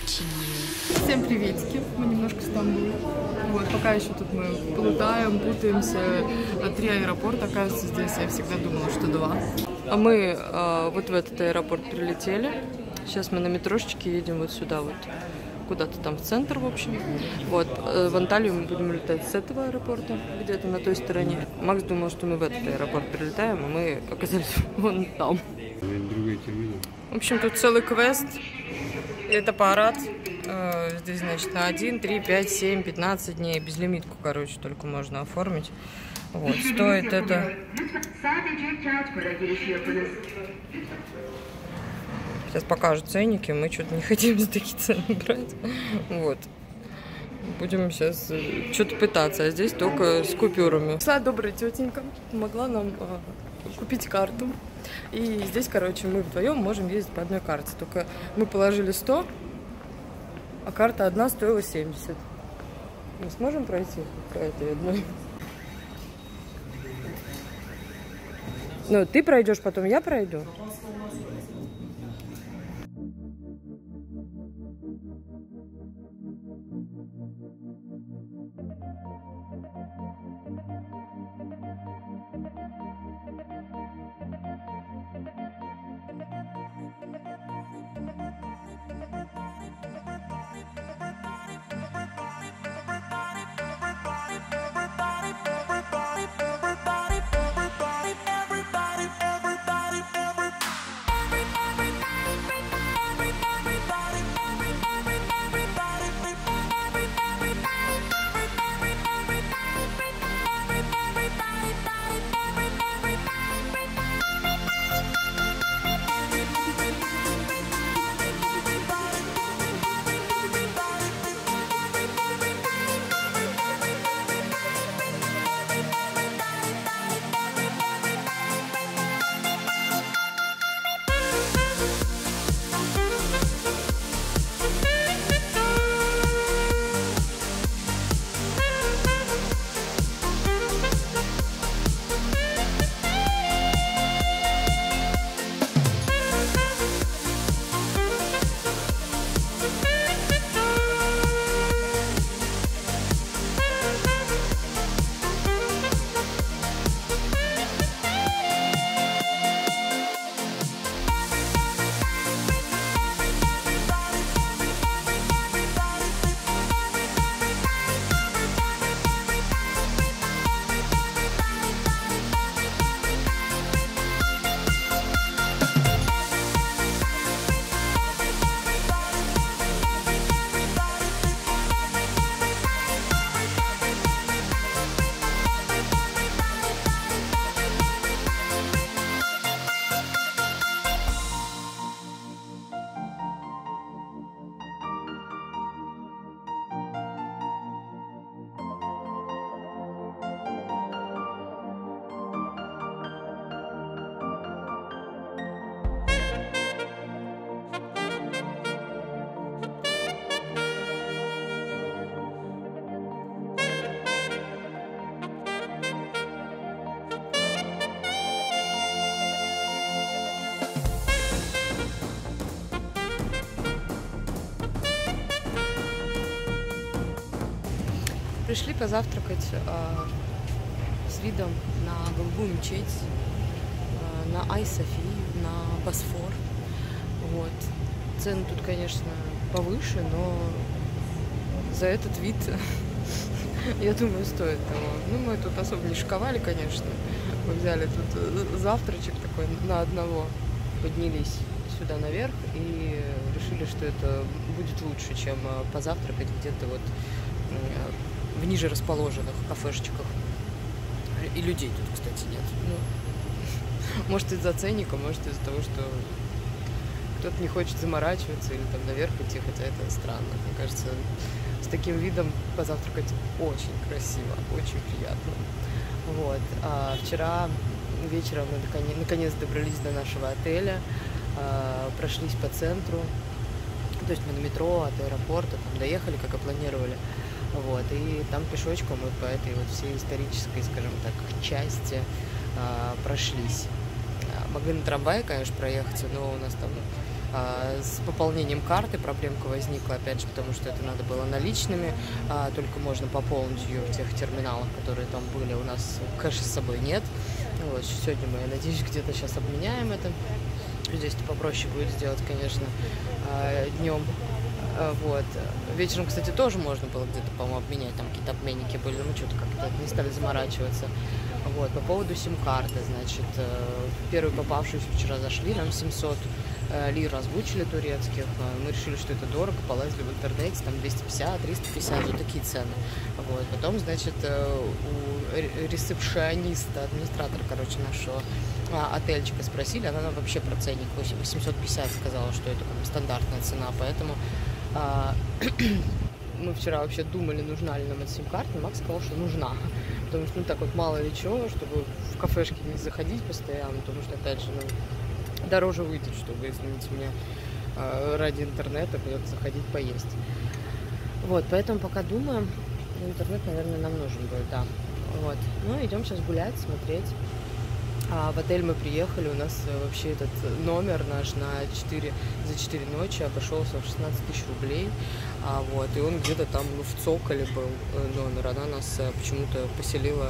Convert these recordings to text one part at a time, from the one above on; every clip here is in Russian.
Всем приветики, мы немножко в Стамбуле. Вот, пока еще тут мы плутаем, путаемся. 3 аэропорта, оказывается, здесь я всегда думала, что 2. А мы вот в этот аэропорт прилетели. Сейчас мы на метрошечке едем вот сюда вот. Куда-то там в центр, в общем. Вот, в Анталию мы будем летать с этого аэропорта, где-то на той стороне. Макс думал, что мы в этот аэропорт прилетаем, а мы оказались вон там. В общем, тут целый квест. Это парад. Здесь, значит, на 1, 3, 5, 7, 15 дней. Безлимитку, короче, только можно оформить. Вот, стоит это... Сейчас покажут ценники, мы что-то не хотим за такие цены брать. Вот. Будем сейчас что-то пытаться, а здесь только с купюрами. Пришла добрая тетенька, помогла нам купить карту. И здесь, короче, мы вдвоем можем ездить по одной карте. Только мы положили 100, а карта одна стоила 70. Мы сможем пройти по этой одной? Ну, ты пройдешь, потом я пройду. Пришли позавтракать с видом на голубую мечеть, на Ай-Софию, на Босфор. Вот. Цены тут, конечно, повыше, но за этот вид, я думаю, стоит того. Ну, мы тут особо не шиковали, конечно. Мы взяли тут завтрачек такой на одного, поднялись сюда наверх и решили, что это будет лучше, чем позавтракать где-то вот в ниже расположенных кафешечках. И людей тут, кстати, нет. Ну, может, из-за ценника, может, из-за того, что кто-то не хочет заморачиваться или там наверх идти, хотя это странно. Мне кажется, с таким видом позавтракать очень красиво, очень приятно. Вот. А вчера вечером мы наконец добрались до нашего отеля, прошлись по центру. То есть мы на метро от аэропорта там доехали, как и планировали. Вот, и там пешочком вот по этой вот всей исторической, скажем так, части прошлись. Могли на трамвае, конечно, проехаться, но у нас там С пополнением карты проблемка возникла, опять же, потому что это надо было наличными, только можно пополнить ее в тех терминалах, которые там были. У нас кэша с собой нет. Вот, сегодня мы, я надеюсь, где-то сейчас обменяем это. Здесь-то попроще будет сделать, конечно, днем. Вот. Вечером, кстати, тоже можно было где-то, по-моему, обменять. Там какие-то обменники были, но мы что-то как-то не стали заморачиваться. Вот. По поводу сим-карты, значит, первую попавшуюся вчера зашли, нам 700 лир озвучили турецких. Мы решили, что это дорого, полазили в интернете, там 250, 350, вот такие цены. Вот. Потом, значит, у ресепшиониста, администратора, короче, нашего отельчика спросили, она нам вообще про ценник 850 сказала, что это как бы стандартная цена, поэтому мы вчера вообще думали, нужна ли нам эта сим-карта, но Макс сказал, что нужна, потому что, ну, так вот, мало ли чего, чтобы в кафешки не заходить постоянно, потому что, опять же, ну, дороже выйдет, чтобы, извините меня, ради интернета куда-то заходить поесть. Вот, поэтому пока думаем, интернет, наверное, нам нужен будет, да. Вот, ну, идем сейчас гулять, смотреть. В отель мы приехали, у нас вообще этот номер наш за 4 ночи обошелся в 16 тысяч рублей. Вот, и он где-то там, ну, в Цоколе был номер. Она нас почему-то поселила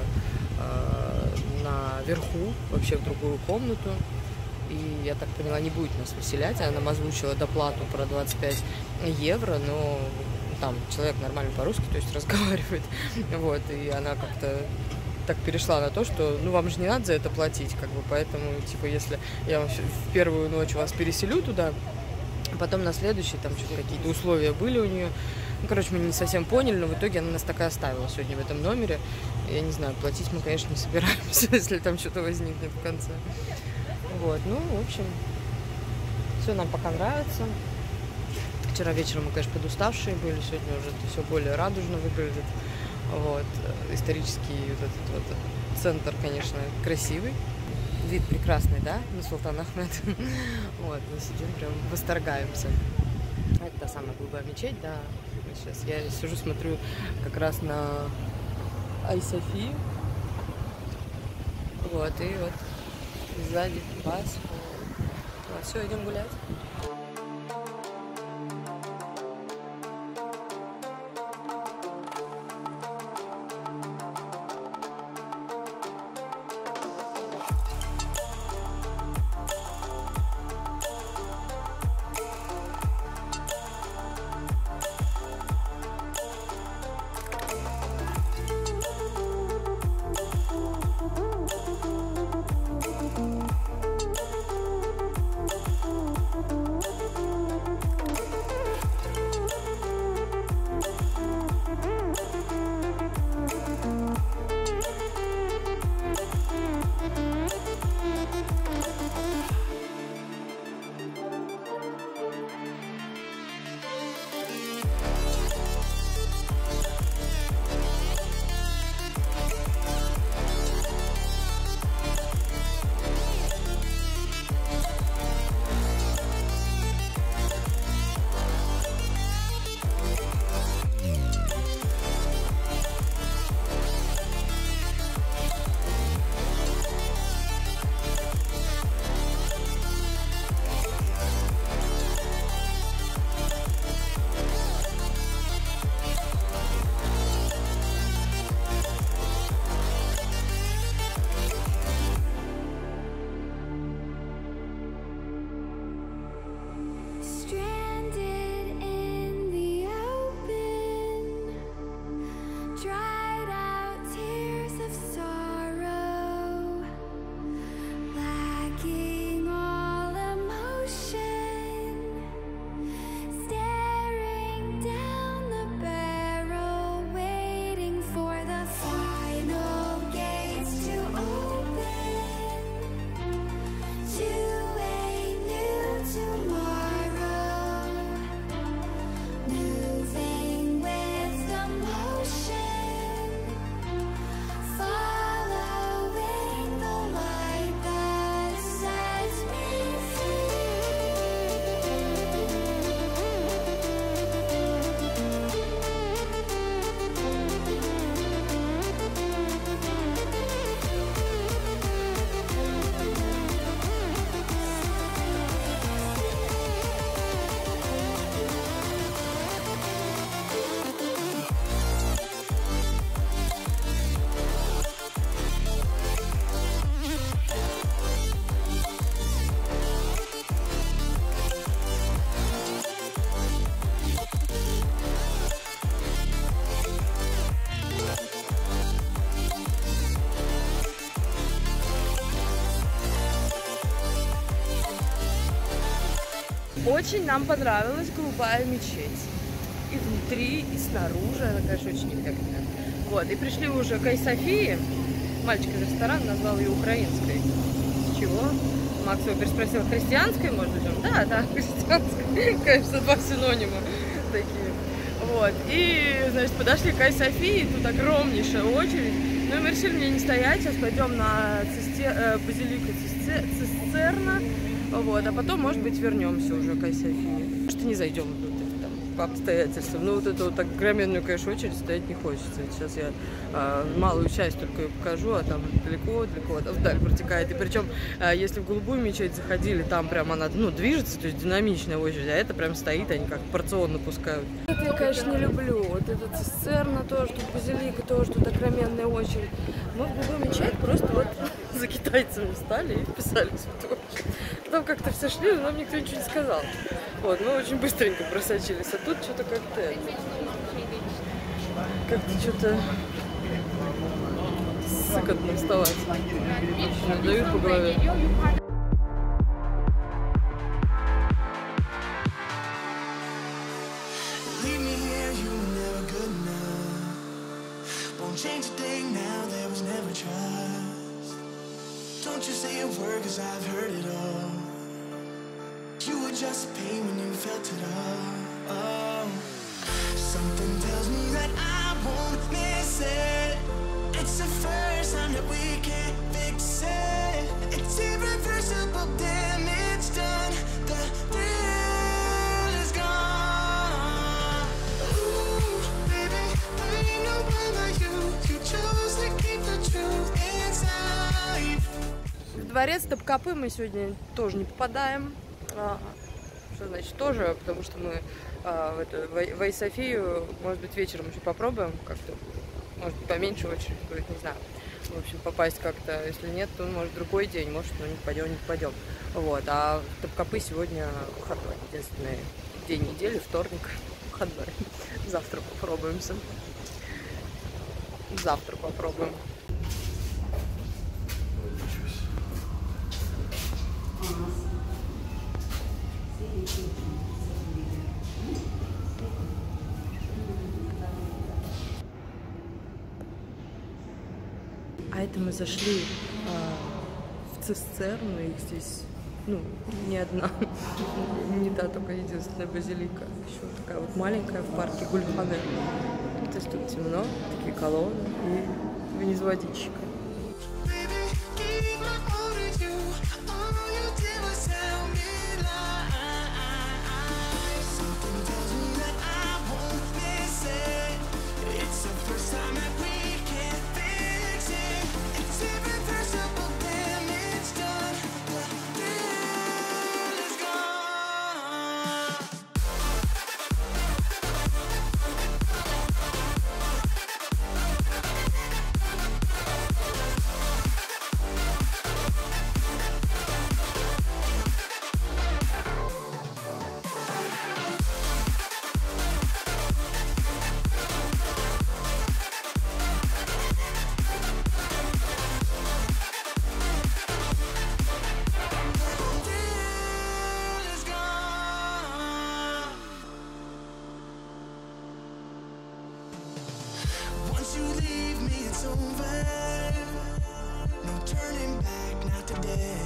наверху, вообще в другую комнату. И, я так поняла, не будет нас выселять. Она нам озвучила доплату про 25 евро, но там человек нормально по-русски, то есть разговаривает. Вот, и она как-то так перешла на то, что, ну, вам же не надо за это платить, как бы, поэтому, типа, если я в первую ночь вас переселю туда, а потом на следующий, там, что-то какие-то условия были у нее, ну, короче, мы не совсем поняли, но в итоге она нас так и оставила сегодня в этом номере. Я не знаю, платить мы, конечно, не собираемся, если там что-то возникнет в конце. Вот, ну, в общем, все нам пока нравится. Вчера вечером мы, конечно, подуставшие были, сегодня уже это все более радужно выглядит. Вот, исторический вот этот вот центр, конечно, красивый. Вид прекрасный, да, на Султан Ахмед. Вот, мы сидим, прям восторгаемся. Это та самая голубая мечеть, да. Сейчас я сижу, смотрю как раз на Ай-Софию. Вот, и вот сзади бас. Вот, все, идем гулять. Очень нам понравилась голубая мечеть. И внутри, и снаружи. Она, конечно, очень эффектная. Вот, и пришли уже к Ай-Софии. Мальчик из ресторана назвал ее украинской. С чего? Макс его переспросил, христианской, может быть? Он, да, христианской. Конечно, два синонима такие. Вот, и, значит, подошли к Ай-Софии, тут огромнейшая очередь. Ну, и мы решили мне не стоять, сейчас пойдем на базилику Цистерна. Вот, а потом, может быть, вернемся уже к Ай-Софии. Может, и не зайдем внутрь там, по обстоятельствам. Ну, вот эту вот так огроменную, конечно, очередь стоять не хочется. Ведь сейчас я малую часть только ее покажу, а там далеко вдаль протекает. И причем, если в голубую мечеть заходили, там прям она, ну, движется, то есть динамичная очередь, а это прям стоит, они как порционно пускают. Это я, конечно, не люблю. Вот это Цистерна тоже, тут базилика тоже, тут огроменная очередь. Мы в голубую мечеть просто вот за китайцами встали и вписались в эту очередь. Там как-то все шли, но нам никто ничего не сказал. Вот, мы очень быстренько просочились, а тут что-то как-то что-то сыкотно вставать. Дают по голове. You were just pain when you felt it all. Oh. Something tells me that I won't miss it. It's the first time that we can't fix it. It's irreversible damage done. The thrill is gone. Ooh, baby, there ain't no one like you. You chose to keep the truth inside. В дворец Топкапы мы сегодня тоже не попадаем. Что значит тоже? Потому что мы в Ай-Софию, может быть, вечером еще попробуем как-то. Может быть, поменьше очередь будет, не знаю. В общем, попасть как-то. Если нет, то может другой день, может, ну, не попадем. Вот. А в Топкапы сегодня выходной. Единственный день недели, вторник, выходной. Завтра попробуемся. Завтра попробуем. А это мы зашли в Цистерну, их здесь, ну, не одна, не та только единственная базилика, еще такая вот маленькая в парке Гульхане. То есть тут темно, такие колонны и вниз водичка. You leave me, it's over. No turning back, not today.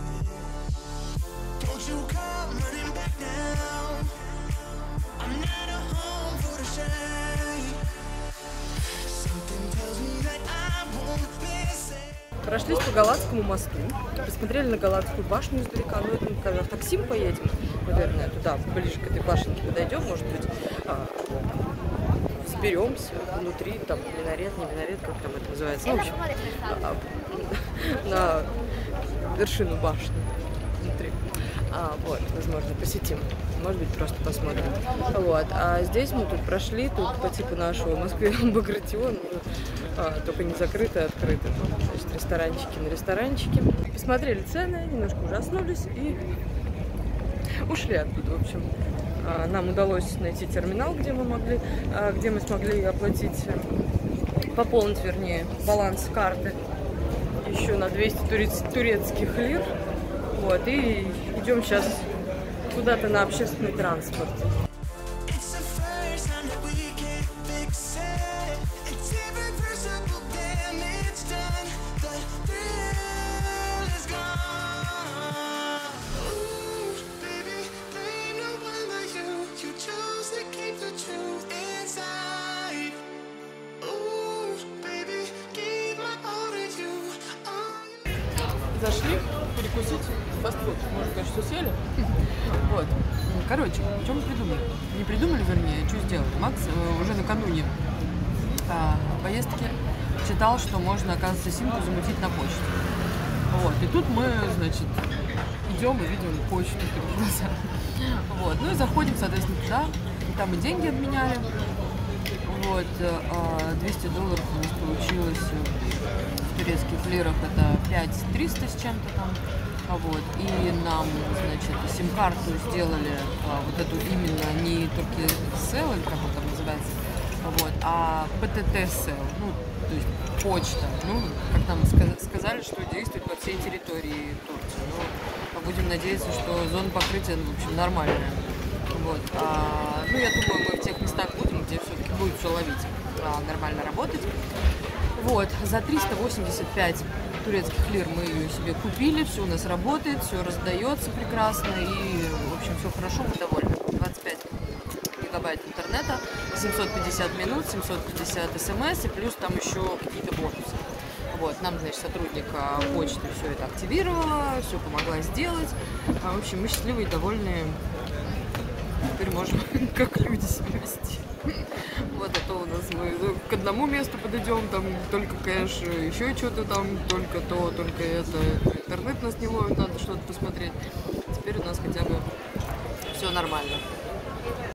Don't you come running back now. I'm not a home for the shade. Something tells me that I won't miss it. Прошлись по Галатскому мосту, посмотрели на Галатскую башню издалека. Ну, это, когда в такси поедем, наверное, туда, ближе к этой башенке подойдем, может быть, разберемся внутри, там, минарет, не минарет, как там это называется, ну, в общем, на вершину башни внутри. Вот, возможно, посетим, может быть, просто посмотрим. Вот, а здесь мы тут прошли, тут по типу нашего в Москве Багратион, только не закрыто, а открыто. Значит, ресторанчики на ресторанчике. Посмотрели цены, немножко ужаснулись и ушли оттуда, в общем. Нам удалось найти терминал, где мы смогли оплатить, пополнить, вернее, баланс карты еще на 200 турецких лир. Вот, и идем сейчас куда-то на общественный транспорт. It's the first time that we can't fix it. It's irreversible damage done. The thrill is gone. Ooh, baby, there ain't no one but you. You chose to keep the truth inside. Ooh, baby, give my all to you. Зашли перекусить фастфуд. Мы уже, конечно, все сели. Вот. Короче, что мы придумали? Не придумали, вернее, что сделали. Макс уже накануне поездки читал, что можно, оказывается, симку замутить на почте. Вот. И тут мы, значит, идем и видим почту перед глазами. Вот. Ну и заходим, соответственно, туда. И там и деньги обменяли. Вот. $200 у нас получилось в турецких лирах. Это 5300 с чем-то там. Вот. И нам, значит, сим-карту сделали вот эту именно не Turkcell, или как он там называется, вот, а PTT-Cell, ну, то есть почта. Ну, как нам сказали, что действует по всей территории Турции. Ну, будем надеяться, что зона покрытия, в общем, нормальная. Вот. Ну, я думаю, мы в тех местах будем, где все-таки будет все ловить, нормально работать. Вот. За 385 турецких лир мы ее себе купили, все у нас работает, все раздается прекрасно и, в общем, все хорошо, мы довольны. 25 гигабайт интернета, 750 минут, 750 смс и плюс там еще какие-то бонусы. Вот, нам, значит, сотрудник почты все это активировала, все помогла сделать. В общем, мы счастливые и довольные. Теперь можем как люди себя вести. Вот, а то у нас мы к одному месту подойдем, там только кэш, еще что-то там, только то, только это. Интернет нас не ловит, надо что-то посмотреть. Теперь у нас хотя бы все нормально.